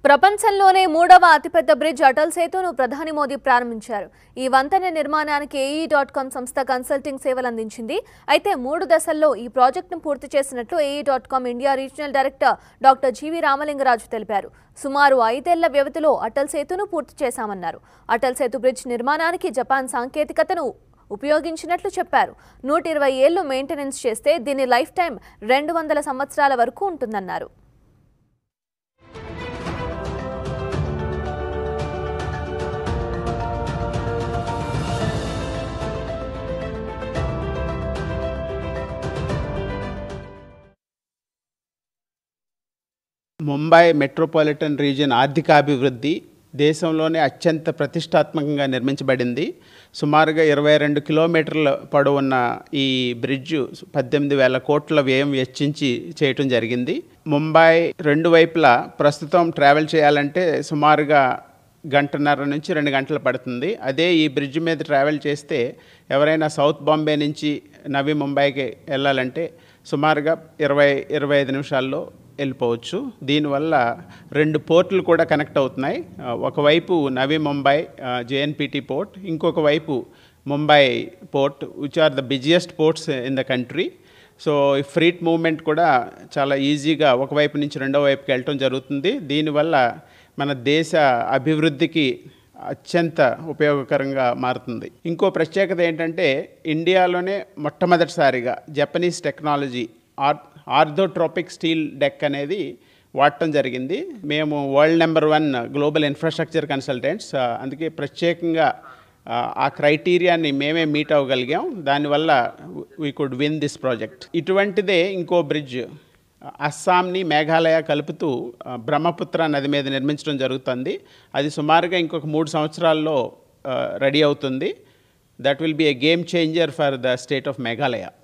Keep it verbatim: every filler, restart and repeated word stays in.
ప్రపంచంలోనే మూడవ అతిపెద్ద బ్రిడ్జ్ అటల్ సేతును ప్రధాని మోదీ ప్రారంభించారు. ఈ వంతెన నిర్మాణానికి ఏఈ డాట్ కామ్ సంస్థ కన్సల్టింగ్ సేవలు అందించింది. అయితే మూడు దశల్లో ఈ ప్రాజెక్టును పూర్తి చేసినట్లు AE dot com India regional director doctor GV Ramalingaraju తెలిపారు. సుమారు ఐదేళ్ల వ్యవధిలో అటల్ సేతును పూర్తి చేశామన్నారు. అటల్ సేతు బ్రిడ్జ్ నిర్మాణానికి జపాన్ సాంకేతికతను ఉపయోగించినట్లు చెప్పారు. నూట ఇరవై ఏళ్లు మెయింటెనెన్స్ చేస్తే దీని లైఫ్ టైం రెండు వందల సంవత్సరాల వరకు ఉంటుందన్నారు. ముంబై మెట్రోపాలిటన్ రీజియన్ ఆర్థికాభివృద్ధి దేశంలోనే అత్యంత ప్రతిష్టాత్మకంగా నిర్మించబడింది. సుమారుగా ఇరవై రెండు కిలోమీటర్ల పొడవున్న ఈ బ్రిడ్జ్ పద్దెనిమిది వేల కోట్ల వ్యయం వెచ్చించి చేయటం జరిగింది. ముంబై రెండు వైపులా ప్రస్తుతం ట్రావెల్ చేయాలంటే సుమారుగా గంటన్నర నుంచి రెండు గంటలు పడుతుంది. అదే ఈ బ్రిడ్జ్ మీద ట్రావెల్ చేస్తే ఎవరైనా సౌత్ బాంబే నుంచి నవీ ముంబైకి వెళ్ళాలంటే సుమారుగా ఇరవై ఇరవై ఐదు నిమిషాల్లో వెళ్ళిపోవచ్చు. దీనివల్ల రెండు పోర్టులు కూడా కనెక్ట్ అవుతున్నాయి. ఒకవైపు నవీ ముంబై జేఎన్పీటీ పోర్ట్, ఇంకొక వైపు Mumbai port, which are the busiest ports in the country. So ఈ ఫ్రీట్ మూవ్మెంట్ కూడా చాలా ఈజీగా ఒకవైపు నుంచి రెండో వైపుకి వెళ్ళటం జరుగుతుంది. దీనివల్ల మన దేశ అభివృద్ధికి అత్యంత ఉపయోగకరంగా మారుతుంది. ఇంకో ప్రత్యేకత ఏంటంటే ఇండియాలోనే మొట్టమొదటిసారిగా Japanese technology or orthotropic steel deck అనేది వాడటం జరిగింది. మేము world number one global infrastructure consultants, అందుకే ప్రత్యేకంగా ఆ క్రైటీరియాని మేమే మీట్ అవ్వగలిగాం. దానివల్ల we could win this project. ఇటువంటిదే ఇంకో బ్రిడ్జ్ అస్సాంని మేఘాలయ కలుపుతూ బ్రహ్మపుత్ర నది మీద నిర్మించడం జరుగుతుంది. అది సుమారుగా ఇంకొక మూడు సంవత్సరాల్లో రెడీ అవుతుంది. That will be a game changer for the state of Meghalaya.